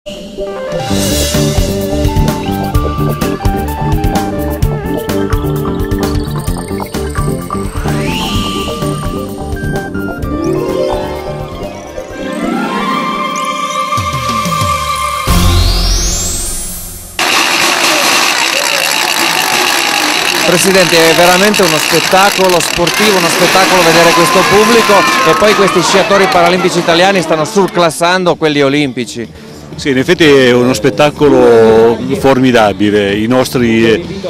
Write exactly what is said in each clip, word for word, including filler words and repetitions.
Presidente, è veramente uno spettacolo sportivo, uno spettacolo vedere questo pubblico e poi questi sciatori paralimpici italiani stanno surclassando quelli olimpici. Sì, in effetti è uno spettacolo formidabile, i nostri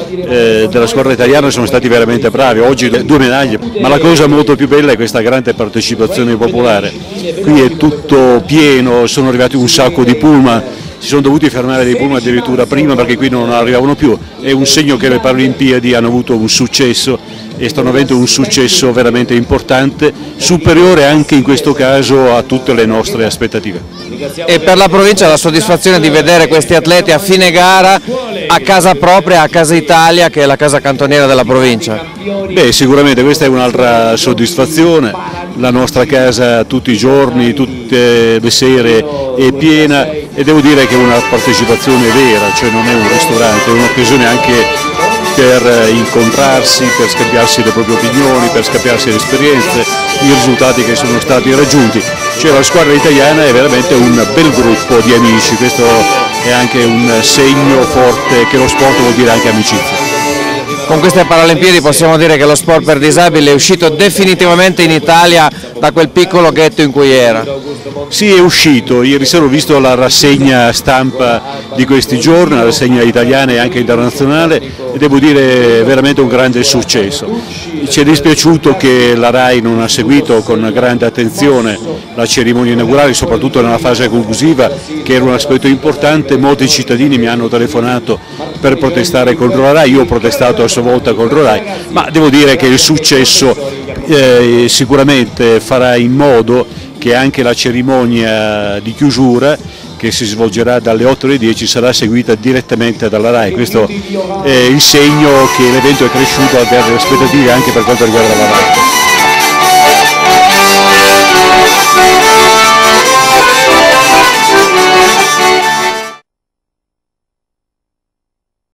eh, della squadra italiana sono stati veramente bravi, oggi due medaglie, ma la cosa molto più bella è questa grande partecipazione popolare, qui è tutto pieno, sono arrivati un sacco di pullman, si sono dovuti fermare dei pullman addirittura prima perché qui non arrivavano più, è un segno che le Paralimpiadi hanno avuto un successo e stanno avendo un successo veramente importante, superiore anche in questo caso a tutte le nostre aspettative. E per la provincia la soddisfazione di vedere questi atleti a fine gara a casa propria, a Casa Italia, che è la casa cantoniera della provincia? Beh, sicuramente questa è un'altra soddisfazione, la nostra casa tutti i giorni, tutte le sere è piena e devo dire che è una partecipazione vera, cioè non è un ristorante, è un'occasione anche per incontrarsi, per scambiarsi le proprie opinioni, per scambiarsi le esperienze, i risultati che sono stati raggiunti. Cioè la squadra italiana è veramente un bel gruppo di amici, questo è anche un segno forte che lo sport vuol dire anche amicizia. Con queste Paralimpiadi possiamo dire che lo sport per disabili è uscito definitivamente in Italia da quel piccolo ghetto in cui era. Sì, è uscito, ieri sera ho visto la rassegna stampa di questi giorni, la rassegna italiana e anche internazionale e devo dire veramente un grande successo. Ci è dispiaciuto che la RAI non ha seguito con grande attenzione la cerimonia inaugurale, soprattutto nella fase conclusiva, che era un aspetto importante. Molti cittadini mi hanno telefonato per protestare contro la RAI, io ho protestato a sua volta contro la RAI, ma devo dire che il successo eh, sicuramente farà in modo che anche la cerimonia di chiusura, che si svolgerà dalle otto alle dieci, sarà seguita direttamente dalla RAI. Questo è il segno che l'evento è cresciuto a delle aspettative anche per quanto riguarda la RAI.